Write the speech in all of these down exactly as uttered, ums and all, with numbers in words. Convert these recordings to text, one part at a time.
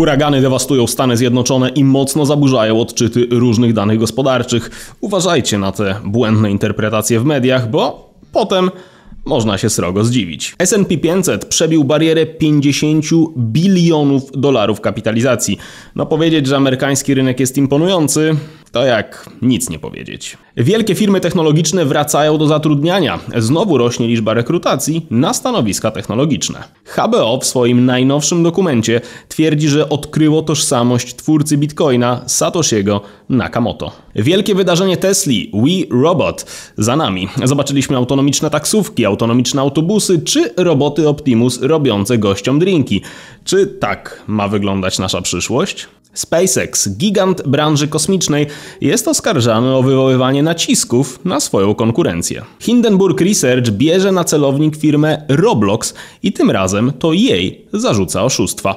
Huragany dewastują Stany Zjednoczone i mocno zaburzają odczyty różnych danych gospodarczych. Uważajcie na te błędne interpretacje w mediach, bo potem można się srogo zdziwić. S and P pięćset przebił barierę pięćdziesiąt bilionów dolarów kapitalizacji. No powiedzieć, że amerykański rynek jest imponujący, to jak nic nie powiedzieć. Wielkie firmy technologiczne wracają do zatrudniania. Znowu rośnie liczba rekrutacji na stanowiska technologiczne. H B O w swoim najnowszym dokumencie twierdzi, że odkryło tożsamość twórcy Bitcoina Satoshiego Nakamoto. Wielkie wydarzenie Tesli, We Robot, za nami. Zobaczyliśmy autonomiczne taksówki, autonomiczne autobusy czy roboty Optimus robiące gościom drinki. Czy tak ma wyglądać nasza przyszłość? SpaceX, gigant branży kosmicznej, jest oskarżany o wywoływanie nacisków na swoją konkurencję. Hindenburg Research bierze na celownik firmę Roblox i tym razem to jej zarzuca oszustwa.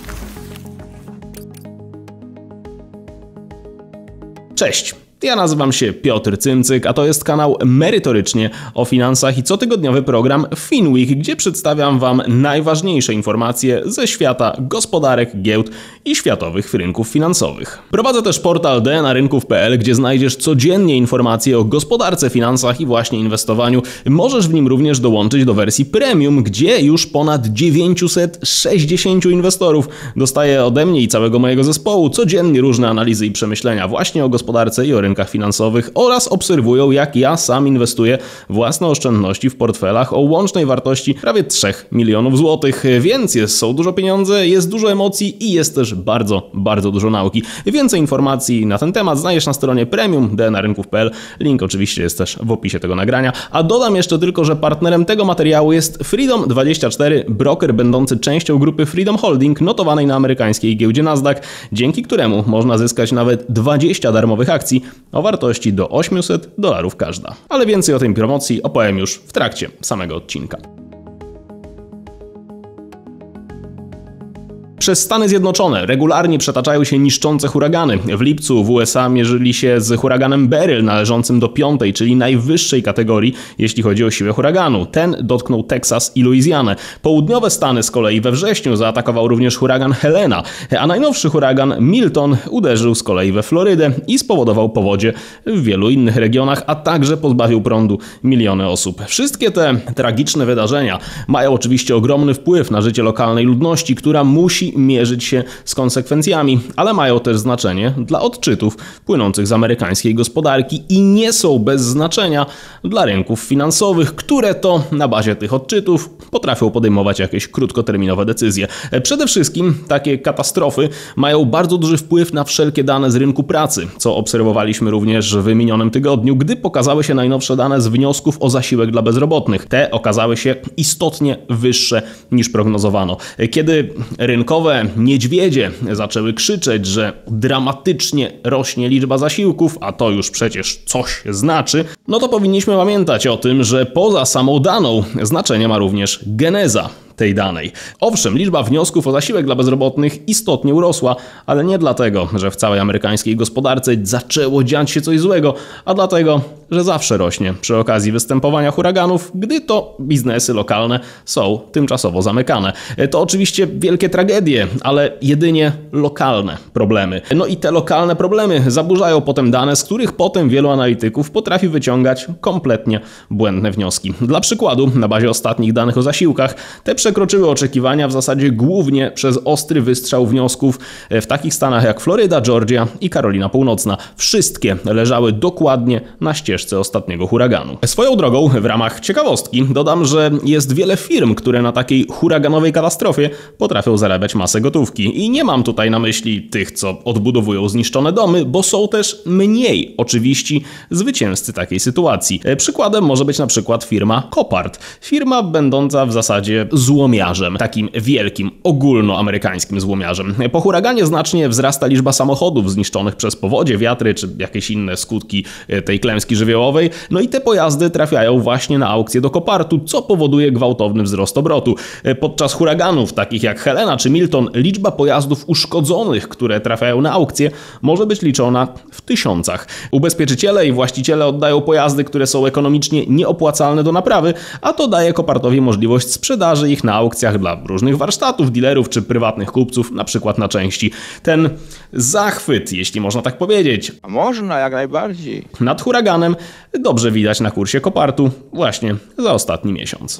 Cześć! Ja nazywam się Piotr Cymcyk, a to jest kanał Merytorycznie o finansach i cotygodniowy program FinWeek, gdzie przedstawiam Wam najważniejsze informacje ze świata gospodarek, giełd i światowych rynków finansowych. Prowadzę też portal d n a rynków kropka p l, gdzie znajdziesz codziennie informacje o gospodarce, finansach i właśnie inwestowaniu. Możesz w nim również dołączyć do wersji premium, gdzie już ponad dziewięćset sześćdziesiąt inwestorów dostaje ode mnie i całego mojego zespołu codziennie różne analizy i przemyślenia właśnie o gospodarce i o rynkach finansowych oraz obserwują, jak ja sam inwestuję własne oszczędności w portfelach o łącznej wartości prawie trzech milionów złotych, więc jest, są dużo pieniądze, jest dużo emocji i jest też bardzo, bardzo dużo nauki. Więcej informacji na ten temat znajdziesz na stronie premium d n a rynków kropka p l. Link oczywiście jest też w opisie tego nagrania. A dodam jeszcze tylko, że partnerem tego materiału jest Freedom dwadzieścia cztery, broker będący częścią grupy Freedom Holding, notowanej na amerykańskiej giełdzie Nasdaq, dzięki któremu można zyskać nawet dwadzieścia darmowych akcji o wartości do osiemset dolarów każda. Ale więcej o tej promocji opowiem już w trakcie samego odcinka. Przez Stany Zjednoczone regularnie przetaczają się niszczące huragany. W lipcu w U S A mierzyli się z huraganem Beryl należącym do piątej, czyli najwyższej kategorii, jeśli chodzi o siłę huraganu. Ten dotknął Teksas i Luizjanę. Południowe Stany z kolei we wrześniu zaatakował również huragan Helena, a najnowszy huragan Milton uderzył z kolei we Florydę i spowodował powodzie w wielu innych regionach, a także pozbawił prądu miliony osób. Wszystkie te tragiczne wydarzenia mają oczywiście ogromny wpływ na życie lokalnej ludności, która musi mierzyć się z konsekwencjami, ale mają też znaczenie dla odczytów płynących z amerykańskiej gospodarki i nie są bez znaczenia dla rynków finansowych, które to na bazie tych odczytów potrafią podejmować jakieś krótkoterminowe decyzje. Przede wszystkim takie katastrofy mają bardzo duży wpływ na wszelkie dane z rynku pracy, co obserwowaliśmy również w minionym tygodniu, gdy pokazały się najnowsze dane z wniosków o zasiłek dla bezrobotnych. Te okazały się istotnie wyższe niż prognozowano. Kiedy rynkowe niedźwiedzie zaczęły krzyczeć, że dramatycznie rośnie liczba zasiłków, a to już przecież coś znaczy, no to powinniśmy pamiętać o tym, że poza samą daną znaczenie ma również geneza tej danej. Owszem, liczba wniosków o zasiłek dla bezrobotnych istotnie urosła, ale nie dlatego, że w całej amerykańskiej gospodarce zaczęło dziać się coś złego, a dlatego, że zawsze rośnie przy okazji występowania huraganów, gdy to biznesy lokalne są tymczasowo zamykane. To oczywiście wielkie tragedie, ale jedynie lokalne problemy. No i te lokalne problemy zaburzają potem dane, z których potem wielu analityków potrafi wyciągać kompletnie błędne wnioski. Dla przykładu, na bazie ostatnich danych o zasiłkach, te przekroczyły oczekiwania w zasadzie głównie przez ostry wystrzał wniosków w takich stanach jak Floryda, Georgia i Karolina Północna. Wszystkie leżały dokładnie na ścieżce ostatniego huraganu. Swoją drogą, w ramach ciekawostki, dodam, że jest wiele firm, które na takiej huraganowej katastrofie potrafią zarabiać masę gotówki. I nie mam tutaj na myśli tych, co odbudowują zniszczone domy, bo są też mniej oczywiści zwycięzcy takiej sytuacji. Przykładem może być na przykład firma Copart. Firma będąca w zasadzie złomiarzem, takim wielkim, ogólnoamerykańskim złomiarzem. Po huraganie znacznie wzrasta liczba samochodów zniszczonych przez powodzie, wiatry czy jakieś inne skutki tej klęski żywiołowej. żywiołowej, no i te pojazdy trafiają właśnie na aukcje do Copartu, co powoduje gwałtowny wzrost obrotu. Podczas huraganów takich jak Helena czy Milton liczba pojazdów uszkodzonych, które trafiają na aukcje, może być liczona w tysiącach. Ubezpieczyciele i właściciele oddają pojazdy, które są ekonomicznie nieopłacalne do naprawy, a to daje Copartowi możliwość sprzedaży ich na aukcjach dla różnych warsztatów, dealerów czy prywatnych kupców, na przykład na części. Ten zachwyt, jeśli można tak powiedzieć, A można, jak najbardziej. nad huraganem dobrze widać na kursie Copartu właśnie za ostatni miesiąc.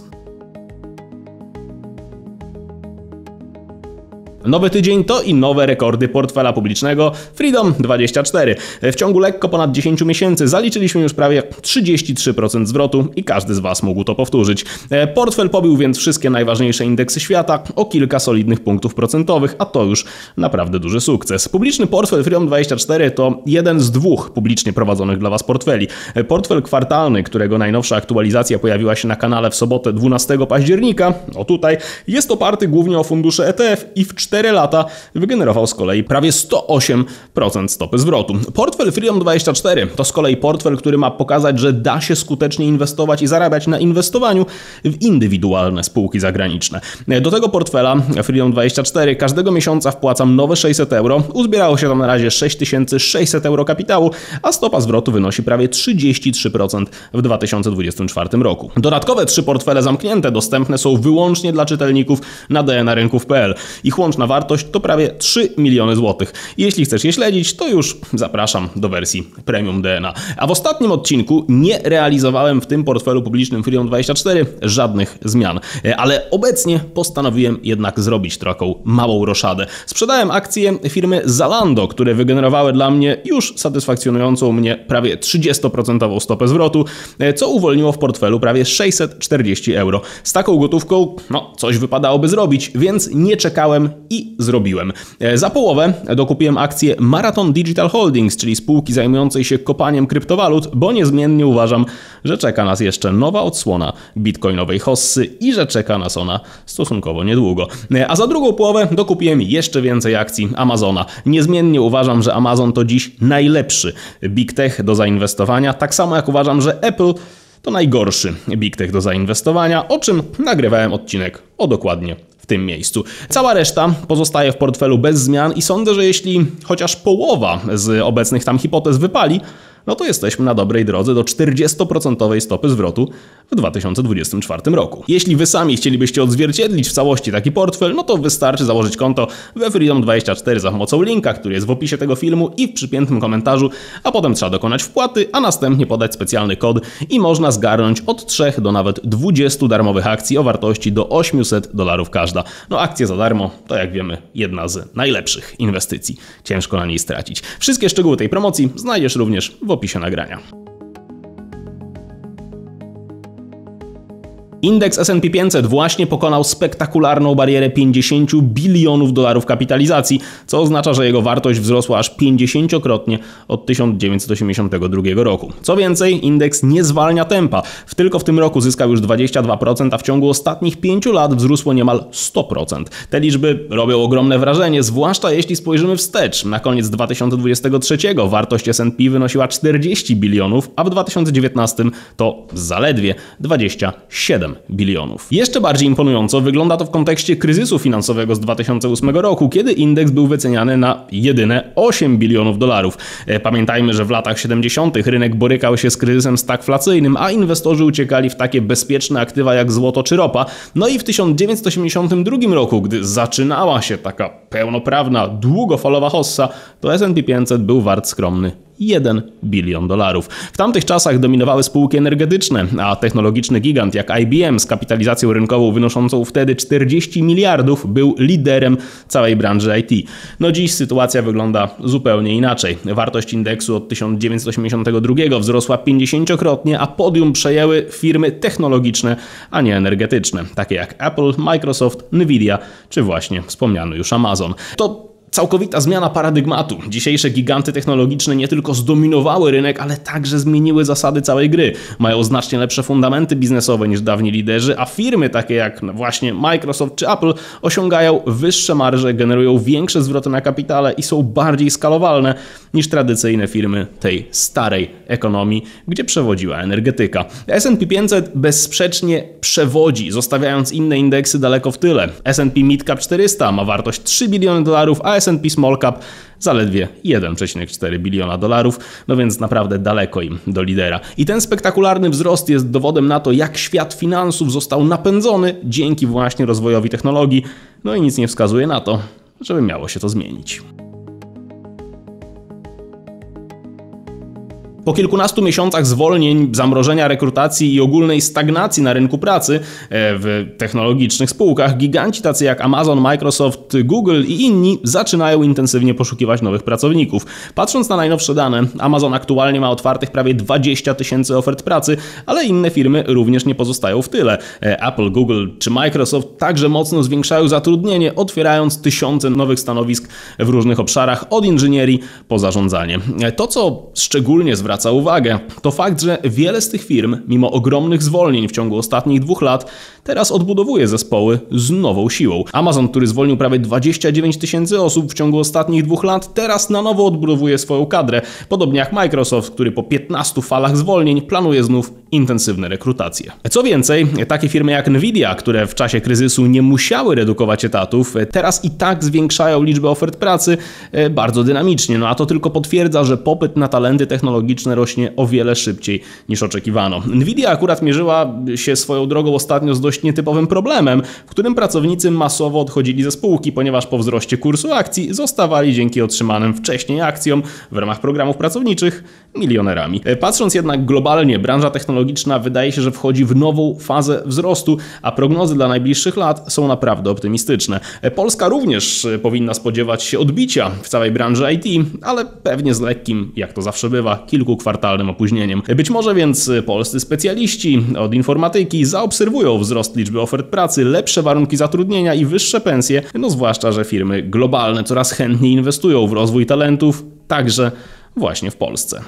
Nowy tydzień to i nowe rekordy portfela publicznego Freedom dwadzieścia cztery. W ciągu lekko ponad dziesięć miesięcy zaliczyliśmy już prawie trzydzieści trzy procent zwrotu i każdy z Was mógł to powtórzyć. Portfel pobił więc wszystkie najważniejsze indeksy świata o kilka solidnych punktów procentowych, a to już naprawdę duży sukces. Publiczny portfel Freedom dwadzieścia cztery to jeden z dwóch publicznie prowadzonych dla Was portfeli. Portfel kwartalny, którego najnowsza aktualizacja pojawiła się na kanale w sobotę dwunastego października, o tutaj, jest oparty głównie o fundusze E T F i w cztery lata wygenerował z kolei prawie sto osiem procent stopy zwrotu. Portfel Freedom dwadzieścia cztery to z kolei portfel, który ma pokazać, że da się skutecznie inwestować i zarabiać na inwestowaniu w indywidualne spółki zagraniczne. Do tego portfela Freedom dwadzieścia cztery każdego miesiąca wpłacam nowe sześćset euro. Uzbierało się tam na razie sześć tysięcy sześćset euro kapitału, a stopa zwrotu wynosi prawie trzydzieści trzy procent w dwa tysiące dwudziestym czwartym roku. Dodatkowe trzy portfele zamknięte dostępne są wyłącznie dla czytelników na d n a rynków kropka p l. Ich łączna wartość to prawie trzy miliony złotych. Jeśli chcesz je śledzić, to już zapraszam do wersji Premium D N A. A w ostatnim odcinku nie realizowałem w tym portfelu publicznym Freedom dwadzieścia cztery żadnych zmian, ale obecnie postanowiłem jednak zrobić taką małą roszadę. Sprzedałem akcje firmy Zalando, które wygenerowały dla mnie już satysfakcjonującą mnie prawie trzydzieści procent stopę zwrotu, co uwolniło w portfelu prawie sześćset czterdzieści euro. Z taką gotówką, no, coś wypadałoby zrobić, więc nie czekałem i zrobiłem. Za połowę dokupiłem akcję Marathon Digital Holdings, czyli spółki zajmującej się kopaniem kryptowalut, bo niezmiennie uważam, że czeka nas jeszcze nowa odsłona bitcoinowej hossy i że czeka nas ona stosunkowo niedługo. A za drugą połowę dokupiłem jeszcze więcej akcji Amazona. Niezmiennie uważam, że Amazon to dziś najlepszy big tech do zainwestowania, tak samo jak uważam, że Apple to najgorszy big tech do zainwestowania, o czym nagrywałem odcinek o dokładnie w tym miejscu. Cała reszta pozostaje w portfelu bez zmian i sądzę, że jeśli chociaż połowa z obecnych tam hipotez wypali, no to jesteśmy na dobrej drodze do czterdzieści procent stopy zwrotu w dwa tysiące dwudziestym czwartym roku. Jeśli Wy sami chcielibyście odzwierciedlić w całości taki portfel, no to wystarczy założyć konto we Freedom dwadzieścia cztery za pomocą linka, który jest w opisie tego filmu i w przypiętym komentarzu, a potem trzeba dokonać wpłaty, a następnie podać specjalny kod i można zgarnąć od trzech do nawet dwudziestu darmowych akcji o wartości do osiemset dolarów każda. No akcje za darmo to, jak wiemy, jedna z najlepszych inwestycji. Ciężko na niej stracić. Wszystkie szczegóły tej promocji znajdziesz również w opisie nagrania. Indeks S and P pięćset właśnie pokonał spektakularną barierę pięćdziesiąt bilionów dolarów kapitalizacji, co oznacza, że jego wartość wzrosła aż pięćdziesięciokrotnie od tysiąc dziewięćset osiemdziesiątego drugiego roku. Co więcej, indeks nie zwalnia tempa. W tylko w tym roku zyskał już dwadzieścia dwa procent, a w ciągu ostatnich pięciu lat wzrósło niemal sto procent. Te liczby robią ogromne wrażenie, zwłaszcza jeśli spojrzymy wstecz. Na koniec dwa tysiące dwudziestego trzeciego wartość S and P wynosiła czterdzieści bilionów, a w dwa tysiące dziewiętnastym to zaledwie dwadzieścia siedem bilionów. Jeszcze bardziej imponująco wygląda to w kontekście kryzysu finansowego z dwa tysiące ósmego roku, kiedy indeks był wyceniany na jedyne osiem bilionów dolarów. Pamiętajmy, że w latach siedemdziesiątych rynek borykał się z kryzysem stagflacyjnym, a inwestorzy uciekali w takie bezpieczne aktywa jak złoto czy ropa. No i w tysiąc dziewięćset osiemdziesiątym drugim roku, gdy zaczynała się taka pełnoprawna, długofalowa hossa, to S and P pięćset był wart skromny jeden bilion dolarów. W tamtych czasach dominowały spółki energetyczne, a technologiczny gigant jak I B M z kapitalizacją rynkową wynoszącą wtedy czterdzieści miliardów był liderem całej branży I T. No dziś sytuacja wygląda zupełnie inaczej. Wartość indeksu od tysiąc dziewięćset osiemdziesiątego drugiego wzrosła pięćdziesięciokrotnie, a podium przejęły firmy technologiczne, a nie energetyczne, takie jak Apple, Microsoft, Nvidia czy właśnie wspomniany już Amazon. To całkowita zmiana paradygmatu. Dzisiejsze giganty technologiczne nie tylko zdominowały rynek, ale także zmieniły zasady całej gry. Mają znacznie lepsze fundamenty biznesowe niż dawni liderzy, a firmy takie jak właśnie Microsoft czy Apple osiągają wyższe marże, generują większe zwroty na kapitale i są bardziej skalowalne niż tradycyjne firmy tej starej ekonomii, gdzie przewodziła energetyka. S and P pięćset bezsprzecznie przewodzi, zostawiając inne indeksy daleko w tyle. S and P Mid Cap czterysta ma wartość trzy biliony dolarów, a S and P Small Cap zaledwie jeden przecinek cztery biliona dolarów, no więc naprawdę daleko im do lidera. I ten spektakularny wzrost jest dowodem na to, jak świat finansów został napędzony dzięki właśnie rozwojowi technologii, no i nic nie wskazuje na to, żeby miało się to zmienić. Po kilkunastu miesiącach zwolnień, zamrożenia rekrutacji i ogólnej stagnacji na rynku pracy w technologicznych spółkach, giganci tacy jak Amazon, Microsoft, Google i inni zaczynają intensywnie poszukiwać nowych pracowników. Patrząc na najnowsze dane, Amazon aktualnie ma otwartych prawie dwadzieścia tysięcy ofert pracy, ale inne firmy również nie pozostają w tyle. Apple, Google czy Microsoft także mocno zwiększają zatrudnienie, otwierając tysiące nowych stanowisk w różnych obszarach, od inżynierii po zarządzanie. To, co szczególnie zwraca uwagę, to fakt, że wiele z tych firm, mimo ogromnych zwolnień w ciągu ostatnich dwóch lat, teraz odbudowuje zespoły z nową siłą. Amazon, który zwolnił prawie dwadzieścia dziewięć tysięcy osób w ciągu ostatnich dwóch lat, teraz na nowo odbudowuje swoją kadrę, podobnie jak Microsoft, który po piętnastu falach zwolnień planuje znów intensywne rekrutacje. Co więcej, takie firmy jak Nvidia, które w czasie kryzysu nie musiały redukować etatów, teraz i tak zwiększają liczbę ofert pracy bardzo dynamicznie, no a to tylko potwierdza, że popyt na talenty technologiczne rośnie o wiele szybciej niż oczekiwano. Nvidia akurat mierzyła się swoją drogą ostatnio z dość nietypowym problemem, w którym pracownicy masowo odchodzili ze spółki, ponieważ po wzroście kursu akcji zostawali dzięki otrzymanym wcześniej akcjom w ramach programów pracowniczych milionerami. Patrząc jednak globalnie, branża technologiczna wydaje się, że wchodzi w nową fazę wzrostu, a prognozy dla najbliższych lat są naprawdę optymistyczne. Polska również powinna spodziewać się odbicia w całej branży I T, ale pewnie z lekkim, jak to zawsze bywa, kilku kwartalnym opóźnieniem. Być może więc polscy specjaliści od informatyki zaobserwują wzrost liczby ofert pracy, lepsze warunki zatrudnienia i wyższe pensje, no zwłaszcza, że firmy globalne coraz chętniej inwestują w rozwój talentów, także właśnie w Polsce.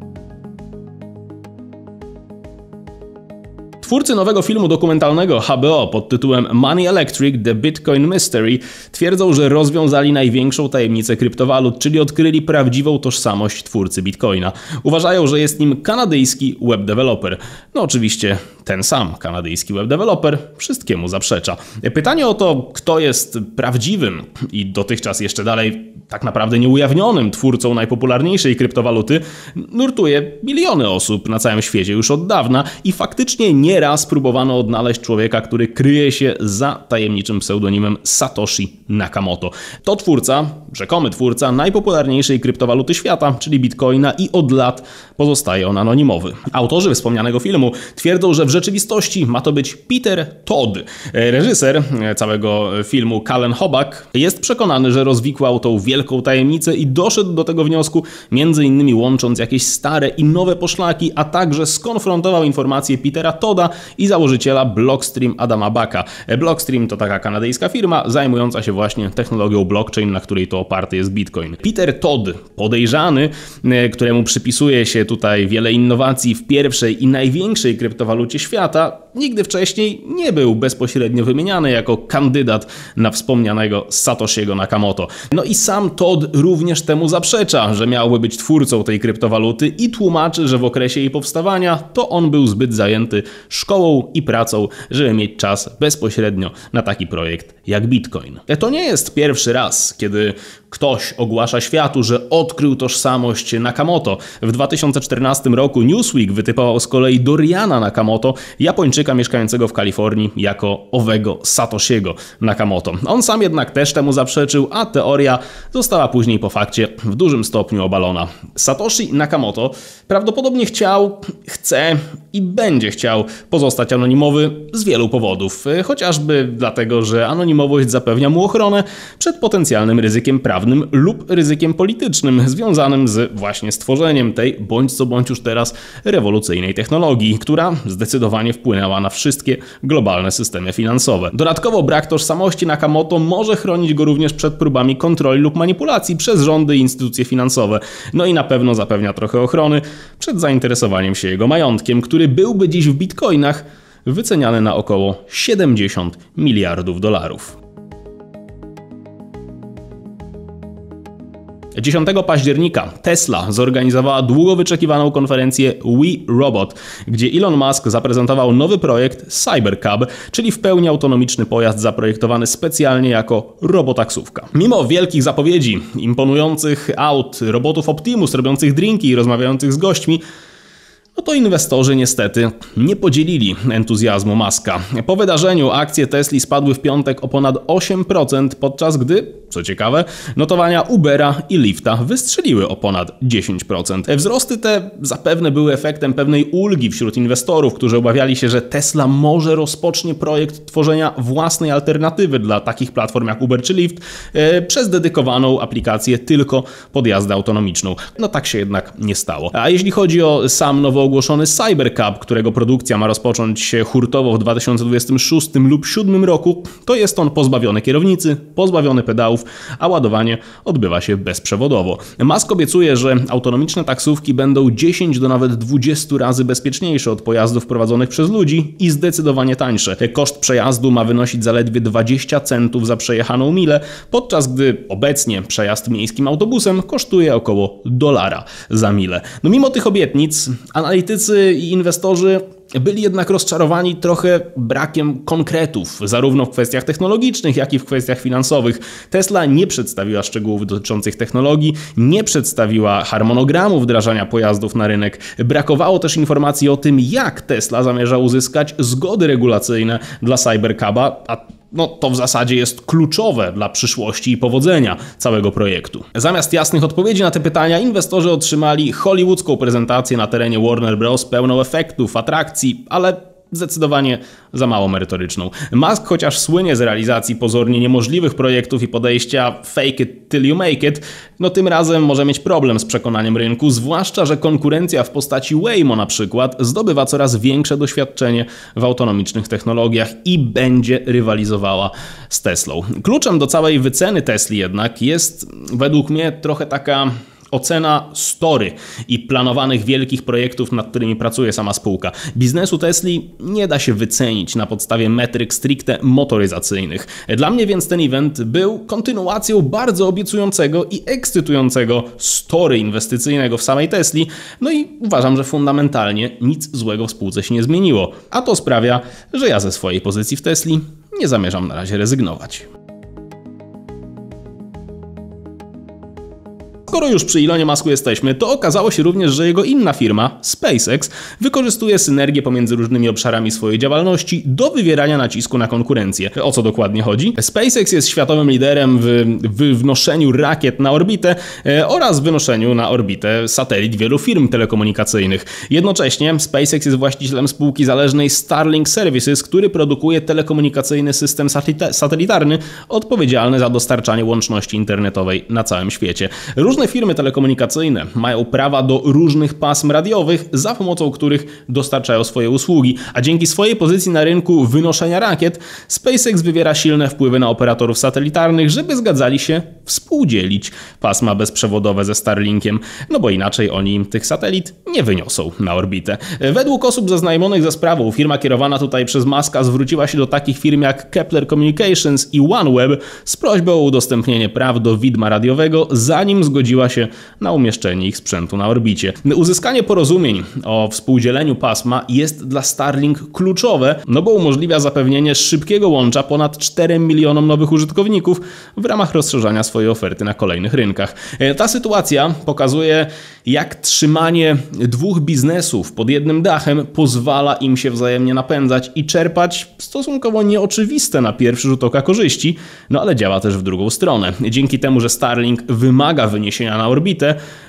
Twórcy nowego filmu dokumentalnego H B O pod tytułem Money Electric – The Bitcoin Mystery twierdzą, że rozwiązali największą tajemnicę kryptowalut, czyli odkryli prawdziwą tożsamość twórcy Bitcoina. Uważają, że jest nim kanadyjski web developer. No oczywiście ten sam kanadyjski web developer wszystkiemu zaprzecza. Pytanie o to, kto jest prawdziwym i dotychczas jeszcze dalej tak naprawdę nieujawnionym twórcą najpopularniejszej kryptowaluty, nurtuje miliony osób na całym świecie już od dawna i faktycznie nie raz próbowano odnaleźć człowieka, który kryje się za tajemniczym pseudonimem Satoshi Nakamoto. To twórca, rzekomy twórca najpopularniejszej kryptowaluty świata, czyli Bitcoina, i od lat pozostaje on anonimowy. Autorzy wspomnianego filmu twierdzą, że w rzeczywistości ma to być Peter Todd. Reżyser całego filmu, Callen Hobach, jest przekonany, że rozwikłał tą wielką tajemnicę i doszedł do tego wniosku między innymi łącząc jakieś stare i nowe poszlaki, a także skonfrontował informacje Petera Todda i założyciela Blockstream Adama Backa. Blockstream to taka kanadyjska firma zajmująca się właśnie technologią blockchain, na której to oparty jest Bitcoin. Peter Todd, podejrzany, któremu przypisuje się tutaj wiele innowacji w pierwszej i największej kryptowalucie świata, nigdy wcześniej nie był bezpośrednio wymieniany jako kandydat na wspomnianego Satoshiego Nakamoto. No i sam Todd również temu zaprzecza, że miałby być twórcą tej kryptowaluty i tłumaczy, że w okresie jej powstawania to on był zbyt zajęty szkołą i pracą, żeby mieć czas bezpośrednio na taki projekt jak Bitcoin. To nie jest pierwszy raz, kiedy ktoś ogłasza światu, że odkrył tożsamość Nakamoto. W dwa tysiące czternastym roku Newsweek wytypował z kolei Doriana Nakamoto, Japończyka mieszkającego w Kalifornii, jako owego Satoshiego Nakamoto. On sam jednak też temu zaprzeczył, a teoria została później po fakcie w dużym stopniu obalona. Satoshi Nakamoto prawdopodobnie chciał, chce i będzie chciał pozostać anonimowy z wielu powodów. Chociażby dlatego, że anonimowość zapewnia mu ochronę przed potencjalnym ryzykiem prawnym prawnym lub ryzykiem politycznym związanym z właśnie stworzeniem tej bądź co bądź już teraz rewolucyjnej technologii, która zdecydowanie wpłynęła na wszystkie globalne systemy finansowe. Dodatkowo brak tożsamości Nakamoto może chronić go również przed próbami kontroli lub manipulacji przez rządy i instytucje finansowe. No i na pewno zapewnia trochę ochrony przed zainteresowaniem się jego majątkiem, który byłby dziś w bitcoinach wyceniany na około siedemdziesiąt miliardów dolarów. dziesiątego października Tesla zorganizowała długo wyczekiwaną konferencję We Robot, gdzie Elon Musk zaprezentował nowy projekt Cybercab, czyli w pełni autonomiczny pojazd zaprojektowany specjalnie jako robotaksówka. Mimo wielkich zapowiedzi, imponujących aut, robotów Optimus robiących drinki i rozmawiających z gośćmi, no to inwestorzy niestety nie podzielili entuzjazmu Muska. Po wydarzeniu akcje Tesli spadły w piątek o ponad osiem procent, podczas gdy, co ciekawe, notowania Ubera i Lyfta wystrzeliły o ponad dziesięć procent. Wzrosty te zapewne były efektem pewnej ulgi wśród inwestorów, którzy obawiali się, że Tesla może rozpocznie projekt tworzenia własnej alternatywy dla takich platform jak Uber czy Lyft e, przez dedykowaną aplikację tylko pod jazdę autonomiczną. No tak się jednak nie stało. A jeśli chodzi o sam nowo ogłoszony Cybercab, którego produkcja ma rozpocząć się hurtowo w dwa tysiące dwudziestym szóstym lub dwa tysiące siódmym roku, to jest on pozbawiony kierownicy, pozbawiony pedałów, a ładowanie odbywa się bezprzewodowo. Musk obiecuje, że autonomiczne taksówki będą dziesięć do nawet dwudziestu razy bezpieczniejsze od pojazdów prowadzonych przez ludzi i zdecydowanie tańsze. Koszt przejazdu ma wynosić zaledwie dwadzieścia centów za przejechaną milę, podczas gdy obecnie przejazd miejskim autobusem kosztuje około dolara za milę. No mimo tych obietnic, analitycy i inwestorzy byli jednak rozczarowani trochę brakiem konkretów, zarówno w kwestiach technologicznych, jak i w kwestiach finansowych. Tesla nie przedstawiła szczegółów dotyczących technologii, nie przedstawiła harmonogramu wdrażania pojazdów na rynek. Brakowało też informacji o tym, jak Tesla zamierza uzyskać zgody regulacyjne dla Cybercaba, a no to w zasadzie jest kluczowe dla przyszłości i powodzenia całego projektu. Zamiast jasnych odpowiedzi na te pytania, inwestorzy otrzymali hollywoodzką prezentację na terenie Warner Bros. Pełną efektów, atrakcji, ale zdecydowanie za mało merytoryczną. Musk, chociaż słynie z realizacji pozornie niemożliwych projektów i podejścia fake it till you make it, no tym razem może mieć problem z przekonaniem rynku, zwłaszcza że konkurencja w postaci Waymo na przykład zdobywa coraz większe doświadczenie w autonomicznych technologiach i będzie rywalizowała z Teslą. Kluczem do całej wyceny Tesli jednak jest według mnie trochę taka ocena story i planowanych wielkich projektów, nad którymi pracuje sama spółka. Biznesu Tesli nie da się wycenić na podstawie metryk stricte motoryzacyjnych. Dla mnie więc ten event był kontynuacją bardzo obiecującego i ekscytującego story inwestycyjnego w samej Tesli, no i uważam, że fundamentalnie nic złego w spółce się nie zmieniło. A to sprawia, że ja ze swojej pozycji w Tesli nie zamierzam na razie rezygnować. Skoro już przy Elonie Musku jesteśmy, to okazało się również, że jego inna firma, SpaceX, wykorzystuje synergię pomiędzy różnymi obszarami swojej działalności do wywierania nacisku na konkurencję. O co dokładnie chodzi? SpaceX jest światowym liderem w wnoszeniu rakiet na orbitę e, oraz wynoszeniu na orbitę satelit wielu firm telekomunikacyjnych. Jednocześnie SpaceX jest właścicielem spółki zależnej Starlink Services, który produkuje telekomunikacyjny system satelitarny odpowiedzialny za dostarczanie łączności internetowej na całym świecie. Różne firmy telekomunikacyjne mają prawa do różnych pasm radiowych, za pomocą których dostarczają swoje usługi, a dzięki swojej pozycji na rynku wynoszenia rakiet SpaceX wywiera silne wpływy na operatorów satelitarnych, żeby zgadzali się współdzielić pasma bezprzewodowe ze Starlinkiem, no bo inaczej oni tych satelit nie wyniosą na orbitę. Według osób zaznajomionych ze sprawą, firma kierowana tutaj przez Muska zwróciła się do takich firm jak Kepler Communications i OneWeb z prośbą o udostępnienie praw do widma radiowego, zanim zgodziła się na umieszczenie ich sprzętu na orbicie. Uzyskanie porozumień o współdzieleniu pasma jest dla Starlink kluczowe, no bo umożliwia zapewnienie szybkiego łącza ponad czterem milionom nowych użytkowników w ramach rozszerzania swojej oferty na kolejnych rynkach. Ta sytuacja pokazuje, jak trzymanie dwóch biznesów pod jednym dachem pozwala im się wzajemnie napędzać i czerpać stosunkowo nieoczywiste na pierwszy rzut oka korzyści, no ale działa też w drugą stronę. Dzięki temu, że Starlink wymaga wyniesienia na orbitę,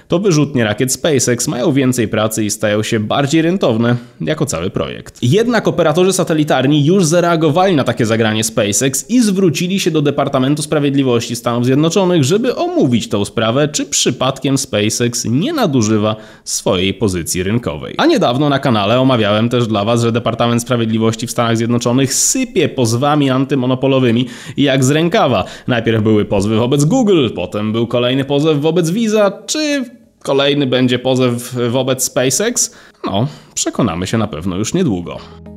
to wyrzutnie rakiet SpaceX mają więcej pracy i stają się bardziej rentowne jako cały projekt. Jednak operatorzy satelitarni już zareagowali na takie zagranie SpaceX i zwrócili się do Departamentu Sprawiedliwości Stanów Zjednoczonych, żeby omówić tę sprawę, czy przypadkiem SpaceX nie nadużywa swojej pozycji rynkowej. A niedawno na kanale omawiałem też dla Was, że Departament Sprawiedliwości w Stanach Zjednoczonych sypie pozwami antymonopolowymi jak z rękawa. Najpierw były pozwy wobec Google, potem był kolejny pozew wobec Visa, czy kolejny będzie pozew wobec SpaceX? No, przekonamy się na pewno już niedługo.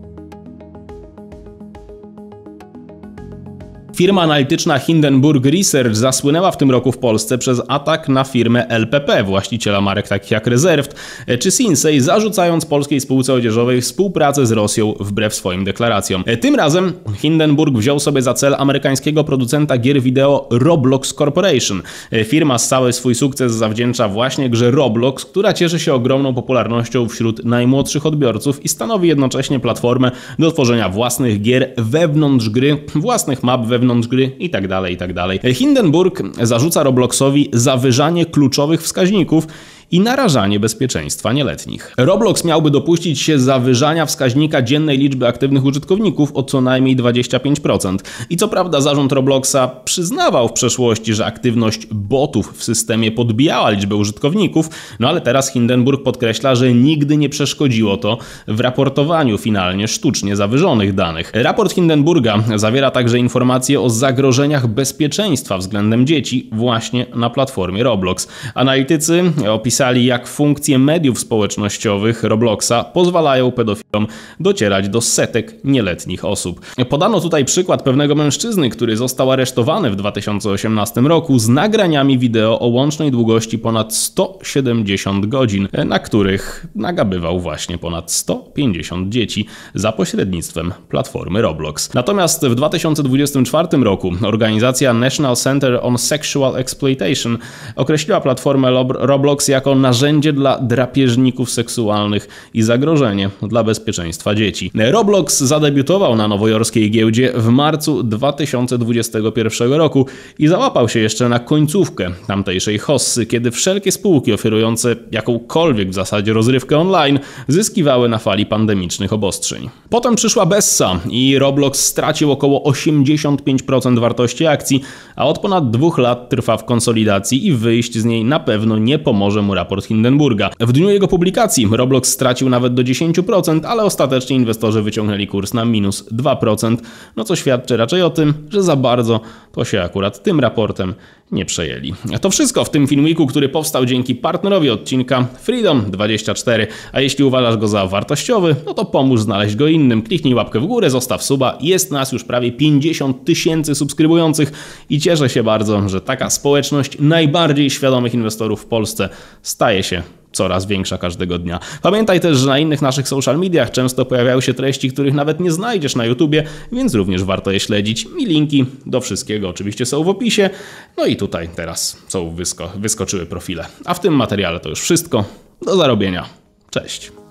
Firma analityczna Hindenburg Research zasłynęła w tym roku w Polsce przez atak na firmę L P P, właściciela marek takich jak Reserved czy Sinsei, zarzucając polskiej spółce odzieżowej współpracę z Rosją wbrew swoim deklaracjom. Tym razem Hindenburg wziął sobie za cel amerykańskiego producenta gier wideo Roblox Corporation. Firma cały swój sukces zawdzięcza właśnie grze Roblox, która cieszy się ogromną popularnością wśród najmłodszych odbiorców i stanowi jednocześnie platformę do tworzenia własnych gier wewnątrz gry, własnych map wewnątrz wewnątrz gry i tak dalej, i tak dalej. Hindenburg zarzuca Robloxowi zawyżanie kluczowych wskaźników i narażanie bezpieczeństwa nieletnich. Roblox miałby dopuścić się zawyżania wskaźnika dziennej liczby aktywnych użytkowników o co najmniej dwadzieścia pięć procent. I co prawda zarząd Robloxa przyznawał w przeszłości, że aktywność botów w systemie podbijała liczbę użytkowników, no ale teraz Hindenburg podkreśla, że nigdy nie przeszkodziło to w raportowaniu finalnie sztucznie zawyżonych danych. Raport Hindenburga zawiera także informacje o zagrożeniach bezpieczeństwa względem dzieci właśnie na platformie Roblox. Analitycy opisali, jak funkcje mediów społecznościowych Robloxa pozwalają pedofilom docierać do setek nieletnich osób. Podano tutaj przykład pewnego mężczyzny, który został aresztowany w dwa tysiące osiemnastym roku z nagraniami wideo o łącznej długości ponad sto siedemdziesiąt godzin, na których nagabywał właśnie ponad sto pięćdziesiąt dzieci za pośrednictwem platformy Roblox. Natomiast w dwa tysiące dwudziestym czwartym roku organizacja National Center on Sexual Exploitation określiła platformę Roblox jako narzędzie dla drapieżników seksualnych i zagrożenie dla bezpieczeństwa dzieci. Roblox zadebiutował na nowojorskiej giełdzie w marcu dwa tysiące dwudziestego pierwszego roku i załapał się jeszcze na końcówkę tamtejszej hossy, kiedy wszelkie spółki oferujące jakąkolwiek w zasadzie rozrywkę online zyskiwały na fali pandemicznych obostrzeń. Potem przyszła Bessa i Roblox stracił około osiemdziesiąt pięć procent wartości akcji, a od ponad dwóch lat trwa w konsolidacji i wyjść z niej na pewno nie pomoże mu raport Hindenburga. W dniu jego publikacji Roblox stracił nawet do dziesięć procent, ale ostatecznie inwestorzy wyciągnęli kurs na minus dwa procent, no co świadczy raczej o tym, że za bardzo to się akurat tym raportem nie przejęli. To wszystko w tym filmiku, który powstał dzięki partnerowi odcinka Freedom dwadzieścia cztery, a jeśli uważasz go za wartościowy, no to pomóż znaleźć go innym. Kliknij łapkę w górę, zostaw suba, jest nas już prawie pięćdziesiąt tysięcy subskrybujących i cieszę się bardzo, że taka społeczność najbardziej świadomych inwestorów w Polsce staje się coraz większa każdego dnia. Pamiętaj też, że na innych naszych social mediach często pojawiają się treści, których nawet nie znajdziesz na YouTubie, więc również warto je śledzić. I linki do wszystkiego oczywiście są w opisie. No i tutaj teraz są wysko wyskoczyły profile. A w tym materiale to już wszystko. Do zarobienia. Cześć.